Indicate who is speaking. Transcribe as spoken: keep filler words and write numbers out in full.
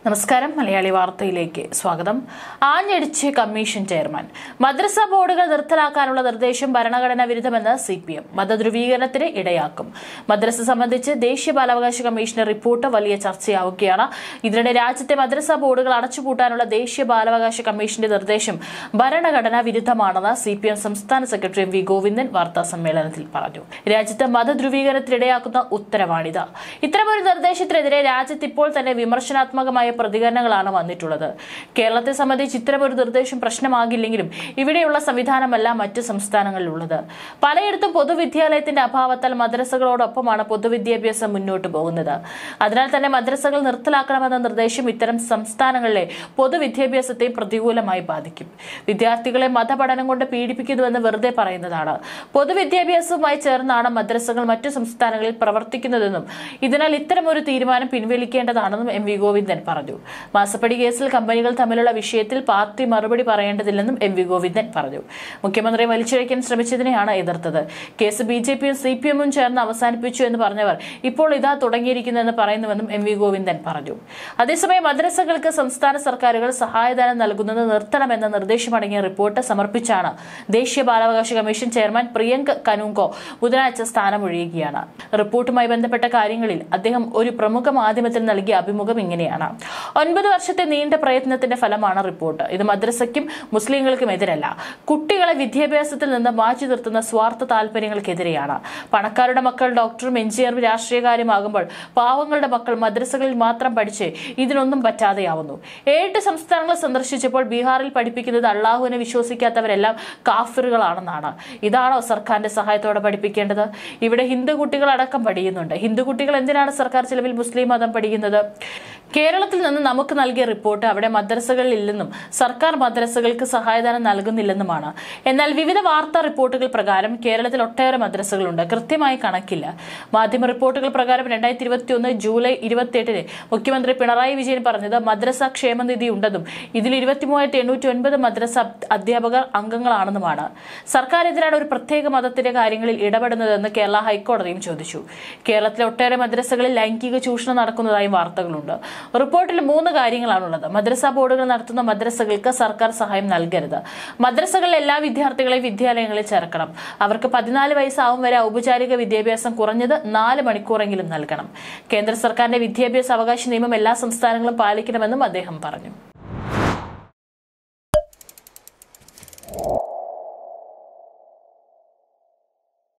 Speaker 1: നമസ്കാരം. മലയാളി വാർത്തയിലേക്ക് സ്വാഗതം. ആഞ്ഞടിച്ച് കമ്മീഷൻ ചെയർമാൻ. മദ്രസ ബോർഡുകൾ നിർത്തലാക്കാനുള്ള നിർദ്ദേശം ഭരണഘടനാ വിരുദ്ധമെന്ന് സി പി എം മതധ്രുവീകരണത്തിന് ഇടയാക്കും. മദ്രസ സംബന്ധിച്ച് ദേശീയ ബാലാവകാശ കമ്മീഷന്റെ റിപ്പോർട്ട് വലിയ ചർച്ചയാവുകയാണ്. ഇതിനിടെ രാജ്യത്തെ മദ്രസ ബോർഡുകൾ അടച്ചുപൂട്ടാനുള്ള ദേശീയ ബാലാവകാശ കമ്മീഷന്റെ നിർദ്ദേശം ഭരണഘടനാ വിരുദ്ധമാണെന്ന് സി പി എം സംസ്ഥാന സെക്രട്ടറി എം വി ഗോവിന്ദൻ വാർത്താ സമ്മേളനത്തിൽ പറഞ്ഞു. രാജ്യത്ത് മതധ്രുവീകരണത്തിനിടയാക്കുന്ന ഉത്തരവാണിത്. ഇത്തരമൊരു നിർദ്ദേശത്തിനെതിരെ രാജ്യത്ത് ഇപ്പോൾ തന്നെ വിമർശനാത്മകമായ പ്രതികരണങ്ങളാണ് വന്നിട്ടുള്ളത്. കേരളത്തെ സംബന്ധിച്ച് ഇത്തരമൊരു നിർദ്ദേശം പ്രശ്നമാകില്ലെങ്കിലും ഇവിടെയുള്ള സംവിധാനമല്ല മറ്റ് സംസ്ഥാനങ്ങളിലുള്ളത്. പലയിടത്തും പൊതുവിദ്യാലയത്തിന്റെ അഭാവത്താൽ മദ്രസകളോടൊപ്പമാണ് പൊതുവിദ്യാഭ്യാസം മുന്നോട്ട് പോകുന്നത്. അതിനാൽ തന്നെ മദ്രസകൾ നിർത്തലാക്കണമെന്ന നിർദ്ദേശം ഇത്തരം സംസ്ഥാനങ്ങളിലെ പൊതുവിദ്യാഭ്യാസത്തെ പ്രതികൂലമായി ബാധിക്കും. വിദ്യാർത്ഥികളെ മതപഠനം കൊണ്ട് പീഡിപ്പിക്കുന്നുവെന്ന് വെറുതെ പറയുന്നതാണ്. പൊതുവിദ്യാഭ്യാസവുമായി ചേർന്നാണ് മദ്രസകൾ മറ്റു സംസ്ഥാനങ്ങളിൽ പ്രവർത്തിക്കുന്നതെന്നും ഇതിനാൽ ഇത്തരമൊരു തീരുമാനം പിൻവലിക്കേണ്ടതാണെന്നും എം വി ഗോവിന്ദൻ പറഞ്ഞു. മാസപ്പടി കേസിൽ കമ്പനികൾ തമ്മിലുള്ള വിഷയത്തിൽ പാർട്ടി മറുപടി പറയേണ്ടതില്ലെന്നും എം വി ഗോവിന്ദൻ പറഞ്ഞു. മുഖ്യമന്ത്രിയെ വലിച്ചിഴയ്ക്കാൻ ശ്രമിച്ചതിനെയാണ് എതിർത്തത്. കേസ് ബി ജെ പിയും സി പി എമ്മും ചേർന്ന് അവസാനിപ്പിച്ചു എന്ന് പറഞ്ഞവർ ഇപ്പോൾ ഇതാ തുടങ്ങിയിരിക്കുന്നുവെന്ന് പറയുന്നുവെന്നും എം വി ഗോവിന്ദൻ പറഞ്ഞു. അതേസമയം മദ്രസകൾക്ക് സംസ്ഥാന സർക്കാരുകൾ സഹായധനം നൽകുന്നത് നിർത്തണമെന്ന നിർദ്ദേശമടങ്ങിയ റിപ്പോർട്ട് സമർപ്പിച്ചാണ് ദേശീയ ബാലാവകാശ കമ്മീഷൻ ചെയർമാൻ പ്രിയങ്ക് കനുങ്കോ ബുധനാഴ്ച സ്ഥാനമൊഴിയുകയാണ്. റിപ്പോർട്ടുമായി ബന്ധപ്പെട്ട കാര്യങ്ങളിൽ അദ്ദേഹം ഒരു പ്രമുഖ മാധ്യമത്തിൽ നൽകിയ അഭിമുഖം ഇങ്ങനെയാണ്. ഒൻപത് വർഷത്തെ നീണ്ട പ്രയത്നത്തിന്റെ ഫലമാണ് റിപ്പോർട്ട്. ഇത് മദ്രസയ്ക്കും മുസ്ലിങ്ങൾക്കും എതിരല്ല, കുട്ടികളെ വിദ്യാഭ്യാസത്തിൽ നിന്ന് മാറ്റി നിർത്തുന്ന സ്വാർത്ഥ താല്പര്യങ്ങൾക്കെതിരെയാണ്. പണക്കാരുടെ മക്കൾ ഡോക്ടറും എഞ്ചിനീയറും രാഷ്ട്രീയകാര്യമാകുമ്പോൾ പാവങ്ങളുടെ മക്കൾ മദ്രസകളിൽ മാത്രം പഠിച്ച് ഇതിനൊന്നും പറ്റാതെയാവുന്നു. ഏഴ് സംസ്ഥാനങ്ങൾ സന്ദർശിച്ചപ്പോൾ ബീഹാറിൽ പഠിപ്പിക്കുന്നത് അള്ളാഹുവിനെ വിശ്വസിക്കാത്തവരെല്ലാം കാഫിറുകളാണെന്നാണ്. ഇതാണോ സർക്കാരിന്റെ സഹായത്തോടെ പഠിപ്പിക്കേണ്ടത്? ഇവിടെ ഹിന്ദു കുട്ടികൾ അടക്കം പഠിക്കുന്നുണ്ട്. ഹിന്ദു കുട്ടികൾ എന്തിനാണ് സർക്കാർ ചെലവിൽ മുസ്ലിം മതം പഠിക്കുന്നത്? കേരളത്തിൽ നിന്ന് നമുക്ക് നൽകിയ റിപ്പോർട്ട് അവിടെ മദ്രസകളിൽ ഇല്ലെന്നും സർക്കാർ മദ്രസകൾക്ക് സഹായധനം നൽകുന്നില്ലെന്നുമാണ്. എന്നാൽ വിവിധ വാർത്താ റിപ്പോർട്ടുകൾ പ്രകാരം കേരളത്തിൽ ഒട്ടേറെ മദ്രസകളുണ്ട്. കൃത്യമായി കണക്കില്ല. മാധ്യമ റിപ്പോർട്ടുകൾ പ്രകാരം രണ്ടായിരത്തി ഇരുപത്തി ഒന്ന് ജൂലൈ ഇരുപത്തിയെട്ടിന് മുഖ്യമന്ത്രി പിണറായി വിജയൻ പറഞ്ഞത് മദ്രസ ക്ഷേമനിധി ഉണ്ടെന്നും ഇതിൽ ഇരുപത്തി മൂവായിരത്തി എണ്ണൂറ്റി ഒൻപത് മദ്രസ അധ്യാപകർ അംഗങ്ങളാണെന്നുമാണ്. സർക്കാർ എന്തിനാണ് ഒരു പ്രത്യേക മതത്തിന്റെ കാര്യങ്ങളിൽ ഇടപെടുന്നതെന്ന് കേരള ഹൈക്കോടതിയും ചോദിച്ചു. കേരളത്തിലെ ഒട്ടേറെ മദ്രസകളിൽ ലൈംഗിക ചൂഷണം നടക്കുന്നതായും വാർത്തകളുണ്ട്. റിപ്പോർട്ടിൽ മൂന്ന് കാര്യങ്ങളാണുള്ളത്. മദ്രസ ബോർഡുകൾ നടത്തുന്ന മദ്രസകൾക്ക് സർക്കാർ സഹായം നൽകരുത്. മദ്രസകളിലെ എല്ലാ വിദ്യാർത്ഥികളെയും വിദ്യാലയങ്ങളിൽ ചേർക്കണം. അവർക്ക് പതിനാല് വയസ്സാവും വരെ ഔപചാരിക വിദ്യാഭ്യാസം കുറഞ്ഞത് നാല് മണിക്കൂറെങ്കിലും നൽകണം. കേന്ദ്ര സർക്കാരിന്റെ വിദ്യാഭ്യാസ അവകാശ നിയമം എല്ലാ സംസ്ഥാനങ്ങളും പാലിക്കണമെന്നും അദ്ദേഹം പറഞ്ഞു.